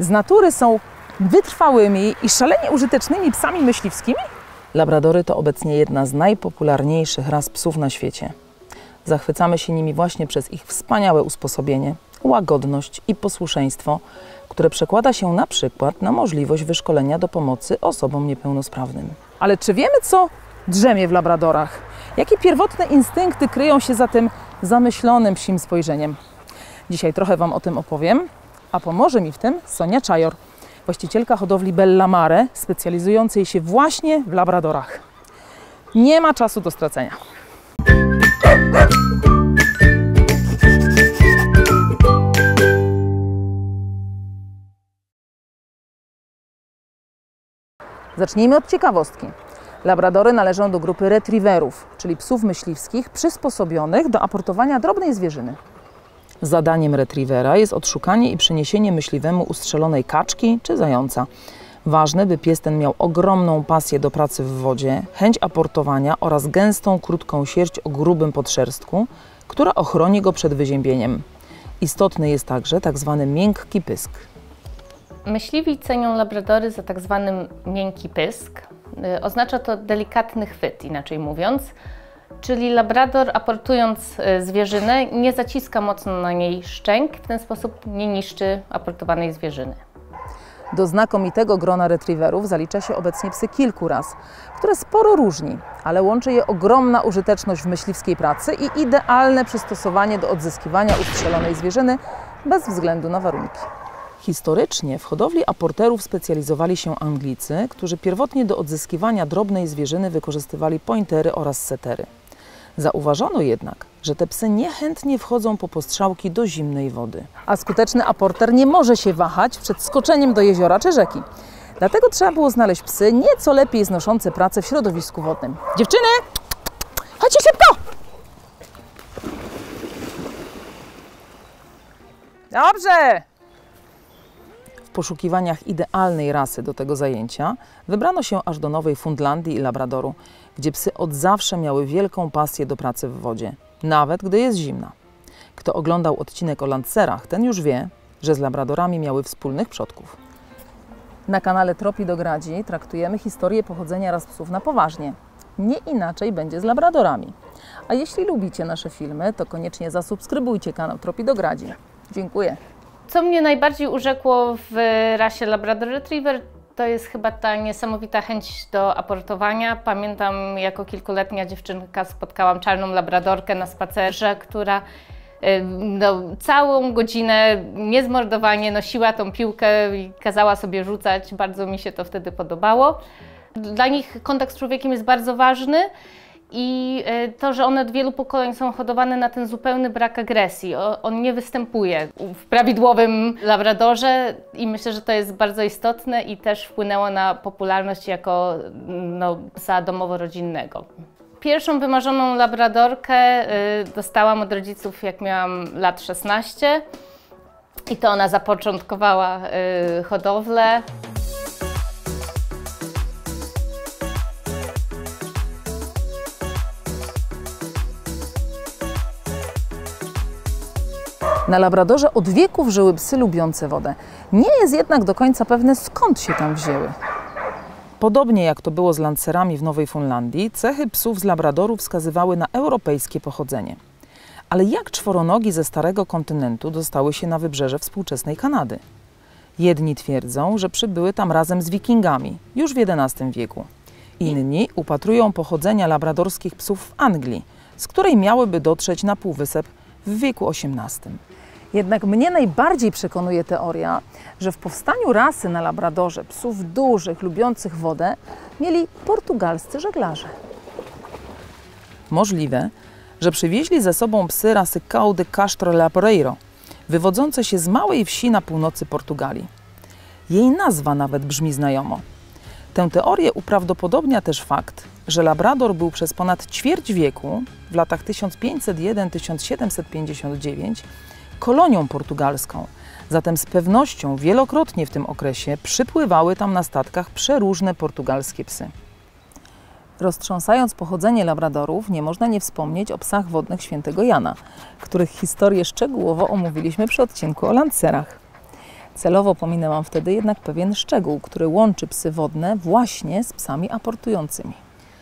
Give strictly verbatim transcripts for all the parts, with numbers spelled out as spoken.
z natury są wytrwałymi i szalenie użytecznymi psami myśliwskimi? Labradory to obecnie jedna z najpopularniejszych ras psów na świecie. Zachwycamy się nimi właśnie przez ich wspaniałe usposobienie, łagodność i posłuszeństwo, które przekłada się na przykład na możliwość wyszkolenia do pomocy osobom niepełnosprawnym. Ale czy wiemy, co drzemie w labradorach? Jakie pierwotne instynkty kryją się za tym zamyślonym psim spojrzeniem? Dzisiaj trochę Wam o tym opowiem, a pomoże mi w tym Sonia Czajor, właścicielka hodowli Bella Mare, specjalizującej się właśnie w labradorach. Nie ma czasu do stracenia. Zacznijmy od ciekawostki. Labradory należą do grupy retriewerów, czyli psów myśliwskich przysposobionych do aportowania drobnej zwierzyny. Zadaniem retrievera jest odszukanie i przyniesienie myśliwemu ustrzelonej kaczki czy zająca. Ważne, by pies ten miał ogromną pasję do pracy w wodzie, chęć aportowania oraz gęstą, krótką sierść o grubym podszerstku, która ochroni go przed wyziębieniem. Istotny jest także tak zwany miękki pysk. Myśliwi cenią labradory za tak zwany miękki pysk. Oznacza to delikatny chwyt, inaczej mówiąc. Czyli labrador, aportując zwierzynę, nie zaciska mocno na niej szczęk, w ten sposób nie niszczy aportowanej zwierzyny. Do znakomitego grona retriewerów zalicza się obecnie psy kilku ras, które sporo różni, ale łączy je ogromna użyteczność w myśliwskiej pracy i idealne przystosowanie do odzyskiwania ustrzelonej zwierzyny bez względu na warunki. Historycznie w hodowli aporterów specjalizowali się Anglicy, którzy pierwotnie do odzyskiwania drobnej zwierzyny wykorzystywali pointery oraz setery. Zauważono jednak, że te psy niechętnie wchodzą po postrzałki do zimnej wody. A skuteczny aporter nie może się wahać przed skoczeniem do jeziora czy rzeki. Dlatego trzeba było znaleźć psy nieco lepiej znoszące pracę w środowisku wodnym. Dziewczyny, chodźcie szybko! Dobrze! W poszukiwaniach idealnej rasy do tego zajęcia wybrano się aż do Nowej Fundlandii i Labradoru, gdzie psy od zawsze miały wielką pasję do pracy w wodzie, nawet gdy jest zimna. Kto oglądał odcinek o Landserach, ten już wie, że z labradorami miały wspólnych przodków. Na kanale Tropidogradzi traktujemy historię pochodzenia ras psów na poważnie. Nie inaczej będzie z labradorami. A jeśli lubicie nasze filmy, to koniecznie zasubskrybujcie kanał Tropidogradzi. Dziękuję. Co mnie najbardziej urzekło w rasie Labrador Retriever, to jest chyba ta niesamowita chęć do aportowania. Pamiętam, jako kilkuletnia dziewczynka spotkałam czarną labradorkę na spacerze, która no, całą godzinę niezmordowanie nosiła tą piłkę i kazała sobie rzucać. Bardzo mi się to wtedy podobało. Dla nich kontakt z człowiekiem jest bardzo ważny. I to, że one od wielu pokoleń są hodowane na ten zupełny brak agresji. On nie występuje w prawidłowym labradorze i myślę, że to jest bardzo istotne i też wpłynęło na popularność jako no, psa domowo-rodzinnego. Pierwszą wymarzoną labradorkę dostałam od rodziców, jak miałam lat szesnaście i to ona zapoczątkowała hodowlę. Na Labradorze od wieków żyły psy lubiące wodę. Nie jest jednak do końca pewne, skąd się tam wzięły. Podobnie jak to było z Landserami w Nowej Fundlandii, cechy psów z Labradoru wskazywały na europejskie pochodzenie. Ale jak czworonogi ze Starego Kontynentu dostały się na wybrzeże współczesnej Kanady? Jedni twierdzą, że przybyły tam razem z wikingami, już w jedenastym wieku. Inni upatrują pochodzenia labradorskich psów w Anglii, z której miałyby dotrzeć na Półwysep w wieku osiemnastym. Jednak mnie najbardziej przekonuje teoria, że w powstaniu rasy na Labradorze psów dużych, lubiących wodę, mieli portugalscy żeglarze. Możliwe, że przywieźli ze sobą psy rasy Cão de Castro Laboreiro, wywodzące się z małej wsi na północy Portugalii. Jej nazwa nawet brzmi znajomo. Tę teorię uprawdopodobnia też fakt, że Labrador był przez ponad ćwierć wieku, w latach tysiąc pięćset jeden do tysiąc siedemset pięćdziesiąt dziewięć, kolonią portugalską. Zatem z pewnością wielokrotnie w tym okresie przypływały tam na statkach przeróżne portugalskie psy. Roztrząsając pochodzenie labradorów, nie można nie wspomnieć o psach wodnych świętego Jana, których historię szczegółowo omówiliśmy przy odcinku o Landserach. Celowo pominęłam wtedy jednak pewien szczegół, który łączy psy wodne właśnie z psami aportującymi.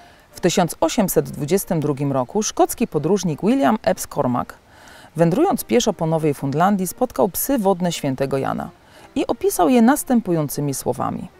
W tysiąc osiemset dwudziestym drugim roku szkocki podróżnik William Epps Cormack, wędrując pieszo po Nowej Fundlandii, spotkał psy wodne świętego Jana i opisał je następującymi słowami.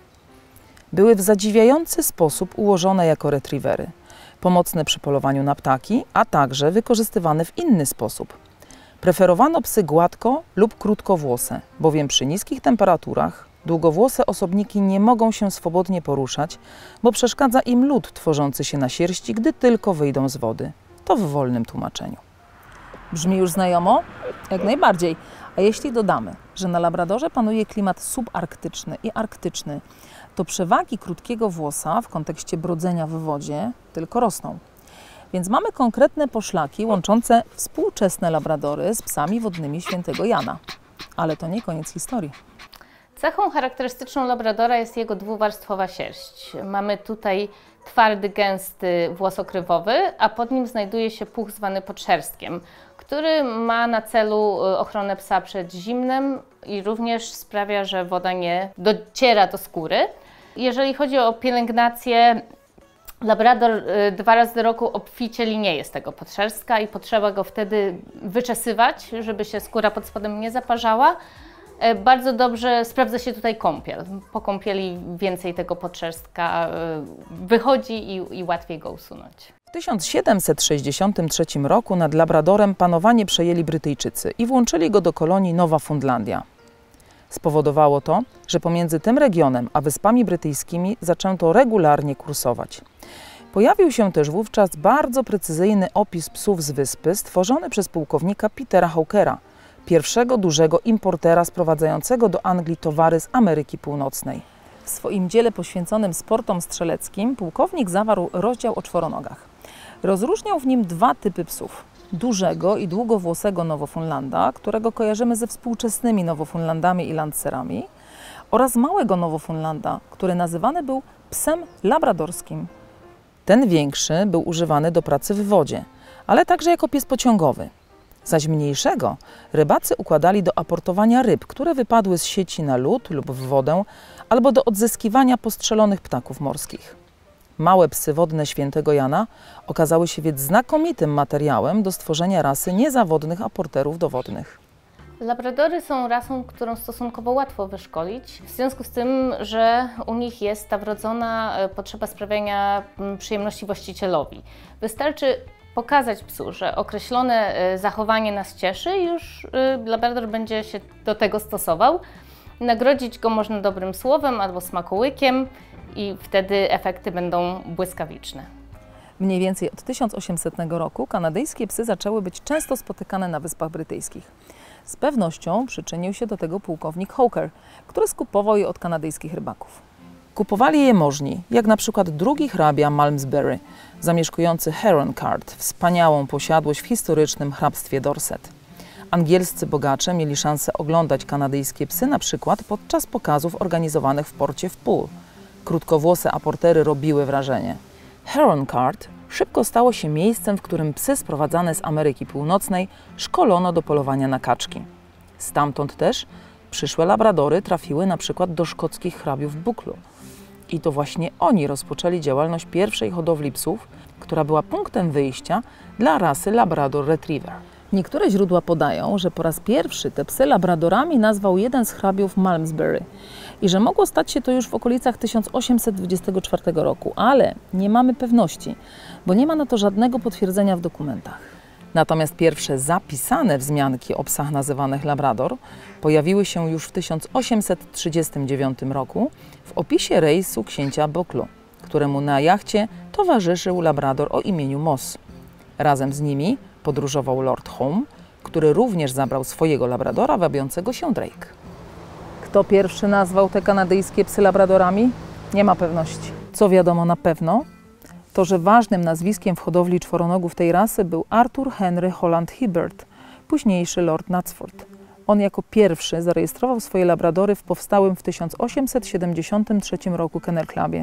Były w zadziwiający sposób ułożone jako retriewery, pomocne przy polowaniu na ptaki, a także wykorzystywane w inny sposób. Preferowano psy gładko lub krótkowłose, bowiem przy niskich temperaturach długowłose osobniki nie mogą się swobodnie poruszać, bo przeszkadza im lód tworzący się na sierści, gdy tylko wyjdą z wody. To w wolnym tłumaczeniu. Brzmi już znajomo? Jak najbardziej. A jeśli dodamy, że na Labradorze panuje klimat subarktyczny i arktyczny, to przewagi krótkiego włosa w kontekście brodzenia w wodzie tylko rosną. Więc mamy konkretne poszlaki łączące współczesne labradory z psami wodnymi świętego Jana. Ale to nie koniec historii. Cechą charakterystyczną labradora jest jego dwuwarstwowa sierść. Mamy tutaj twardy, gęsty włos okrywowy, a pod nim znajduje się puch zwany podszerstkiem, który ma na celu ochronę psa przed zimnem i również sprawia, że woda nie dociera do skóry. Jeżeli chodzi o pielęgnację, labrador dwa razy do roku obficie linieje z tego podszerstka i potrzeba go wtedy wyczesywać, żeby się skóra pod spodem nie zaparzała. Bardzo dobrze sprawdza się tutaj kąpiel. Po kąpieli więcej tego podszerstka wychodzi i, i łatwiej go usunąć. W tysiąc siedemset sześćdziesiątym trzecim roku nad Labradorem panowanie przejęli Brytyjczycy i włączyli go do kolonii Nowa Fundlandia. Spowodowało to, że pomiędzy tym regionem a Wyspami Brytyjskimi zaczęto regularnie kursować. Pojawił się też wówczas bardzo precyzyjny opis psów z wyspy stworzony przez pułkownika Petera Hawkera, pierwszego dużego importera sprowadzającego do Anglii towary z Ameryki Północnej. W swoim dziele poświęconym sportom strzeleckim pułkownik zawarł rozdział o czworonogach. Rozróżniał w nim dwa typy psów. Dużego i długowłosego Nowofunlanda, którego kojarzymy ze współczesnymi Nowofunlandami i Landserami, oraz małego Nowofunlanda, który nazywany był psem labradorskim. Ten większy był używany do pracy w wodzie, ale także jako pies pociągowy. Zaś mniejszego rybacy układali do aportowania ryb, które wypadły z sieci na lód lub w wodę, albo do odzyskiwania postrzelonych ptaków morskich. Małe psy wodne świętego Jana okazały się więc znakomitym materiałem do stworzenia rasy niezawodnych aporterów dowodnych. Labradory są rasą, którą stosunkowo łatwo wyszkolić, w związku z tym, że u nich jest ta wrodzona potrzeba sprawiania przyjemności właścicielowi. Wystarczy pokazać psu, że określone zachowanie nas cieszy i już labrador będzie się do tego stosował. Nagrodzić go można dobrym słowem albo smakołykiem i wtedy efekty będą błyskawiczne. Mniej więcej od tysiąc osiemsetnego roku kanadyjskie psy zaczęły być często spotykane na Wyspach Brytyjskich. Z pewnością przyczynił się do tego pułkownik Hawker, który skupował je od kanadyjskich rybaków. Kupowali je możni, jak na przykład drugi hrabia Malmesbury, zamieszkujący Heron Cart, wspaniałą posiadłość w historycznym hrabstwie Dorset. Angielscy bogacze mieli szansę oglądać kanadyjskie psy na przykład podczas pokazów organizowanych w porcie w Poole. Krótkowłose aportery robiły wrażenie. Heron Cart szybko stało się miejscem, w którym psy sprowadzane z Ameryki Północnej szkolono do polowania na kaczki. Stamtąd też przyszłe labradory trafiły na przykład do szkockich hrabiów Buccleuch. I to właśnie oni rozpoczęli działalność pierwszej hodowli psów, która była punktem wyjścia dla rasy Labrador Retriever. Niektóre źródła podają, że po raz pierwszy te psy labradorami nazwał jeden z hrabiów Malmesbury i że mogło stać się to już w okolicach tysiąc osiemset dwudziestego czwartego roku, ale nie mamy pewności, bo nie ma na to żadnego potwierdzenia w dokumentach. Natomiast pierwsze zapisane wzmianki o psach nazywanych Labrador pojawiły się już w tysiąc osiemset trzydziestym dziewiątym roku w opisie rejsu księcia Buccleuch, któremu na jachcie towarzyszył Labrador o imieniu Moss. Razem z nimi podróżował Lord Home, który również zabrał swojego labradora wabiącego się Drake. Kto pierwszy nazwał te kanadyjskie psy labradorami? Nie ma pewności. Co wiadomo na pewno, to że ważnym nazwiskiem w hodowli czworonogów tej rasy był Arthur Henry Holland Hibbert, późniejszy Lord Knutsford. On jako pierwszy zarejestrował swoje labradory w powstałym w tysiąc osiemset siedemdziesiątym trzecim roku Kennel Clubie.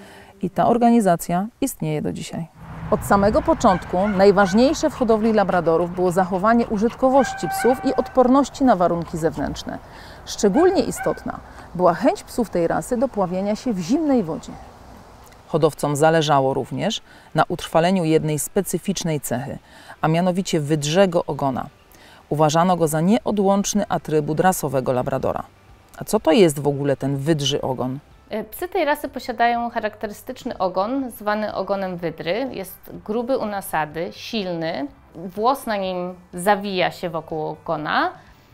I ta organizacja istnieje do dzisiaj. Od samego początku najważniejsze w hodowli labradorów było zachowanie użytkowości psów i odporności na warunki zewnętrzne. Szczególnie istotna była chęć psów tej rasy do pławienia się w zimnej wodzie. Hodowcom zależało również na utrwaleniu jednej specyficznej cechy, a mianowicie wydrzego ogona. Uważano go za nieodłączny atrybut rasowego labradora. A co to jest w ogóle ten wydrzy ogon? Psy tej rasy posiadają charakterystyczny ogon, zwany ogonem wydry. Jest gruby u nasady, silny, włos na nim zawija się wokół ogona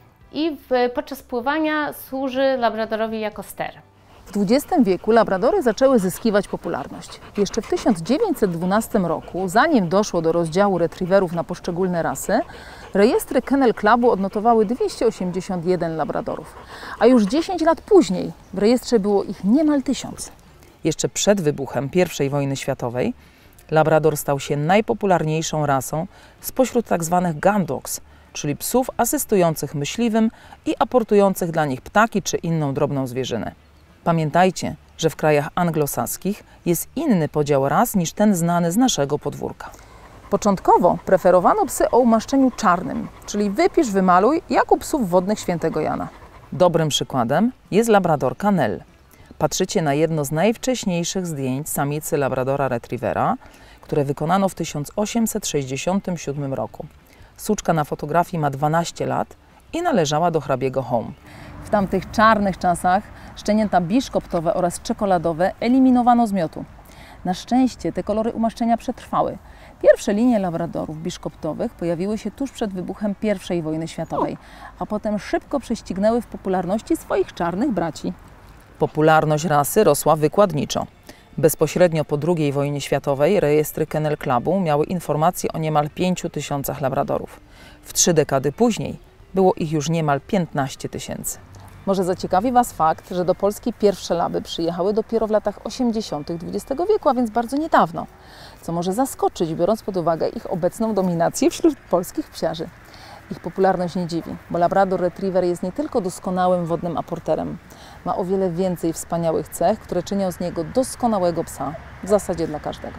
i w, podczas pływania służy labradorowi jako ster. W dwudziestym wieku labradory zaczęły zyskiwać popularność. Jeszcze w tysiąc dziewięćset dwunastym roku, zanim doszło do rozdziału retriewerów na poszczególne rasy, rejestry Kennel Clubu odnotowały dwieście osiemdziesiąt jeden labradorów, a już dziesięć lat później w rejestrze było ich niemal tysiąc. Jeszcze przed wybuchem pierwszej wojny światowej labrador stał się najpopularniejszą rasą spośród tzw. gun dogs, czyli psów asystujących myśliwym i aportujących dla nich ptaki czy inną drobną zwierzynę. Pamiętajcie, że w krajach anglosaskich jest inny podział ras niż ten znany z naszego podwórka. Początkowo preferowano psy o umaszczeniu czarnym, czyli wypisz, wymaluj, jak u psów wodnych świętego Jana. Dobrym przykładem jest labradorka Nell. Patrzycie na jedno z najwcześniejszych zdjęć samicy labradora retrievera, które wykonano w tysiąc osiemset sześćdziesiątym siódmym roku. Suczka na fotografii ma dwanaście lat i należała do hrabiego Home. W tamtych czarnych czasach szczenięta biszkoptowe oraz czekoladowe eliminowano z miotu. Na szczęście te kolory umaszczenia przetrwały. Pierwsze linie labradorów biszkoptowych pojawiły się tuż przed wybuchem pierwszej wojny światowej, a potem szybko prześcignęły w popularności swoich czarnych braci. Popularność rasy rosła wykładniczo. Bezpośrednio po drugiej wojnie światowej rejestry Kennel Clubu miały informacje o niemal pięciu tysiącach labradorów. W trzy dekady później było ich już niemal piętnaście tysięcy. Może zaciekawi Was fakt, że do Polski pierwsze laby przyjechały dopiero w latach osiemdziesiątych dwudziestego wieku, a więc bardzo niedawno, co może zaskoczyć, biorąc pod uwagę ich obecną dominację wśród polskich psiarzy. Ich popularność nie dziwi, bo Labrador Retriever jest nie tylko doskonałym wodnym aporterem, ma o wiele więcej wspaniałych cech, które czynią z niego doskonałego psa, w zasadzie dla każdego.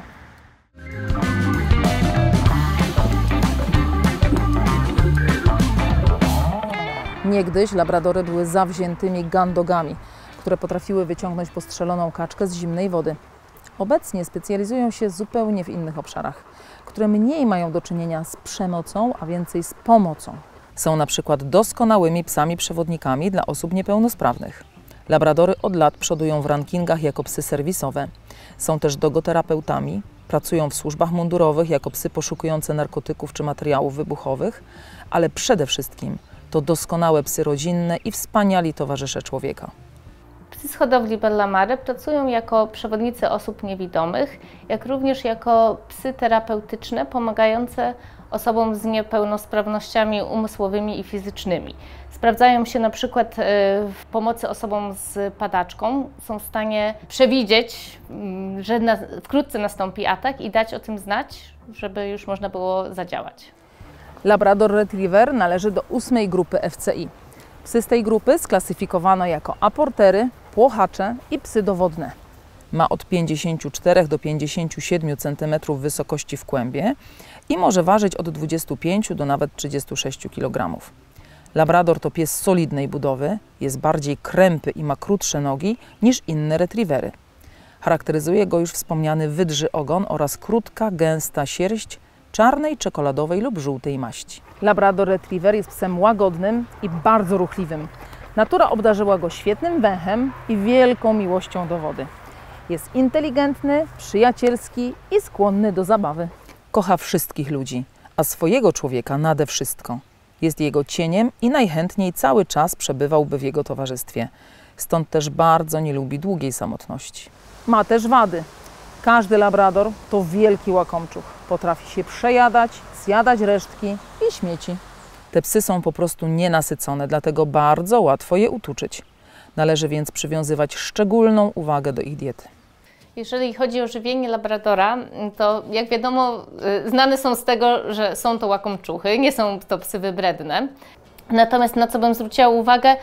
Niegdyś labradory były zawziętymi gun dogami, które potrafiły wyciągnąć postrzeloną kaczkę z zimnej wody. Obecnie specjalizują się zupełnie w innych obszarach, które mniej mają do czynienia z przemocą, a więcej z pomocą. Są na przykład doskonałymi psami przewodnikami dla osób niepełnosprawnych. Labradory od lat przodują w rankingach jako psy serwisowe. Są też dogoterapeutami, pracują w służbach mundurowych jako psy poszukujące narkotyków czy materiałów wybuchowych, ale przede wszystkim to doskonałe psy rodzinne i wspaniali towarzysze człowieka. Psy z hodowli Bella Mare pracują jako przewodnicy osób niewidomych, jak również jako psy terapeutyczne pomagające osobom z niepełnosprawnościami umysłowymi i fizycznymi. Sprawdzają się na przykład w pomocy osobom z padaczką. Są w stanie przewidzieć, że na, wkrótce nastąpi atak i dać o tym znać, żeby już można było zadziałać. Labrador Retriever należy do ósmej grupy F C I. Psy z tej grupy sklasyfikowano jako aportery, płochacze i psy dowodne. Ma od pięćdziesięciu czterech do pięćdziesięciu siedmiu centymetrów wysokości w kłębie i może ważyć od dwudziestu pięciu do nawet trzydziestu sześciu kilogramów. Labrador to pies solidnej budowy, jest bardziej krępy i ma krótsze nogi niż inne retrievery. Charakteryzuje go już wspomniany wydrzy ogon oraz krótka, gęsta sierść czarnej, czekoladowej lub żółtej maści. Labrador Retriever jest psem łagodnym i bardzo ruchliwym. Natura obdarzyła go świetnym węchem i wielką miłością do wody. Jest inteligentny, przyjacielski i skłonny do zabawy. Kocha wszystkich ludzi, a swojego człowieka nade wszystko. Jest jego cieniem i najchętniej cały czas przebywałby w jego towarzystwie. Stąd też bardzo nie lubi długiej samotności. Ma też wady. Każdy labrador to wielki łakomczuch. Potrafi się przejadać, zjadać resztki i śmieci. Te psy są po prostu nienasycone, dlatego bardzo łatwo je utuczyć. Należy więc przywiązywać szczególną uwagę do ich diety. Jeżeli chodzi o żywienie labradora, to jak wiadomo znane są z tego, że są to łakomczuchy, nie są to psy wybredne. Natomiast na co bym zwróciła uwagę,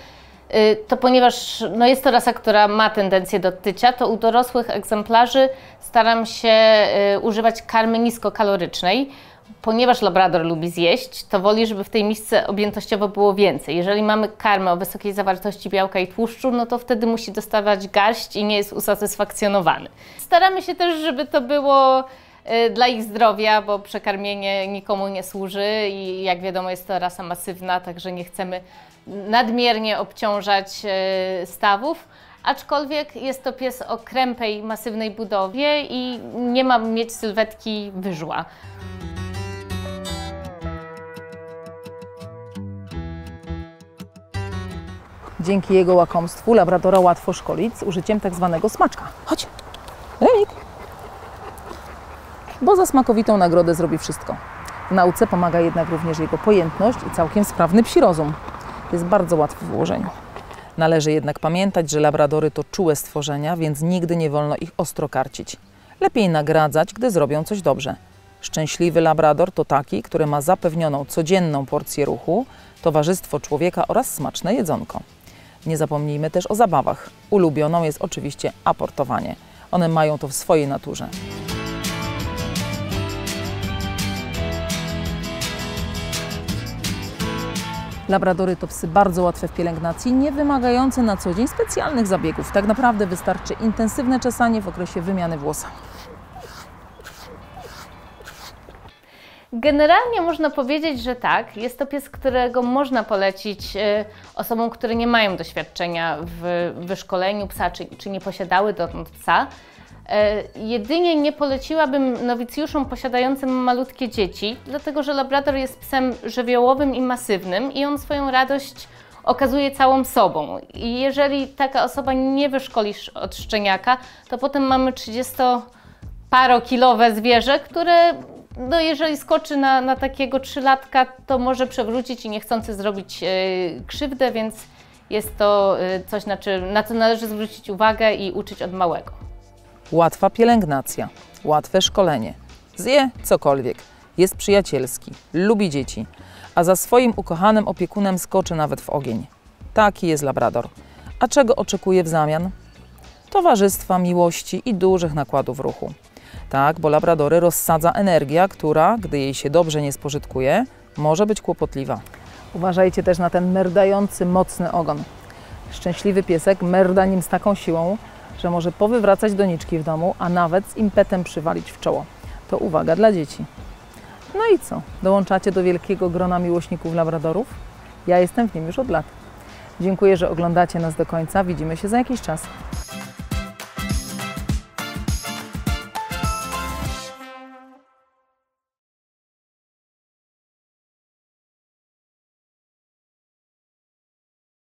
to ponieważ no jest to rasa, która ma tendencję do tycia, to u dorosłych egzemplarzy staram się używać karmy niskokalorycznej, ponieważ labrador lubi zjeść, to woli, żeby w tej misce objętościowo było więcej. Jeżeli mamy karmę o wysokiej zawartości białka i tłuszczu, no to wtedy musi dostawać garść i nie jest usatysfakcjonowany. Staramy się też, żeby to było dla ich zdrowia, bo przekarmienie nikomu nie służy i jak wiadomo jest to rasa masywna, także nie chcemy nadmiernie obciążać stawów. Aczkolwiek jest to pies o krępej, masywnej budowie i nie ma mieć sylwetki wyżła. Dzięki jego łakomstwu labradora łatwo szkolić z użyciem tak zwanego smaczka. Chodź, Remik! Bo za smakowitą nagrodę zrobi wszystko. W nauce pomaga jednak również jego pojętność i całkiem sprawny psi rozum. Jest bardzo łatwy w ułożeniu. Należy jednak pamiętać, że labradory to czułe stworzenia, więc nigdy nie wolno ich ostro karcić. Lepiej nagradzać, gdy zrobią coś dobrze. Szczęśliwy labrador to taki, który ma zapewnioną codzienną porcję ruchu, towarzystwo człowieka oraz smaczne jedzonko. Nie zapomnijmy też o zabawach. Ulubioną jest oczywiście aportowanie. One mają to w swojej naturze. Labradory to psy bardzo łatwe w pielęgnacji, nie wymagające na co dzień specjalnych zabiegów. Tak naprawdę wystarczy intensywne czesanie w okresie wymiany włosa. Generalnie można powiedzieć, że tak. Jest to pies, którego można polecić osobom, które nie mają doświadczenia w wyszkoleniu psa, czy, czy nie posiadały dotąd psa. Jedynie nie poleciłabym nowicjuszom posiadającym malutkie dzieci, dlatego że labrador jest psem żywiołowym i masywnym i on swoją radość okazuje całą sobą. I jeżeli taka osoba nie wyszkoli od szczeniaka, to potem mamy trzydziestoparokilowe zwierzę, które no jeżeli skoczy na, na takiego trzylatka, to może przewrócić i niechcący zrobić yy, krzywdę, więc jest to yy, coś, na, czym, na co należy zwrócić uwagę i uczyć od małego. Łatwa pielęgnacja, łatwe szkolenie. Zje cokolwiek, jest przyjacielski, lubi dzieci, a za swoim ukochanym opiekunem skoczy nawet w ogień. Taki jest labrador. A czego oczekuje w zamian? Towarzystwa, miłości i dużych nakładów ruchu. Tak, bo labradory rozsadza energia, która, gdy jej się dobrze nie spożytkuje, może być kłopotliwa. Uważajcie też na ten merdający, mocny ogon. Szczęśliwy piesek merda nim z taką siłą, że może powywracać doniczki w domu, a nawet z impetem przywalić w czoło. To uwaga dla dzieci. No i co? Dołączacie do wielkiego grona miłośników labradorów? Ja jestem w nim już od lat. Dziękuję, że oglądacie nas do końca. Widzimy się za jakiś czas.